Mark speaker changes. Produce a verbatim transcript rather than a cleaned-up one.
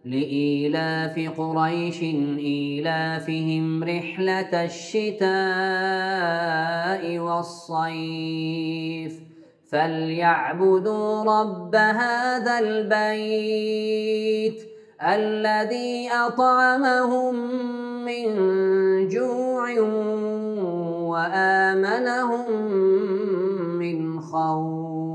Speaker 1: لإيلاف قريش إيلافهم رحلة الشتاء والصيف فليعبدوا رب هذا البيت الذي أطعمهم من جوع وآمنهم من خوف.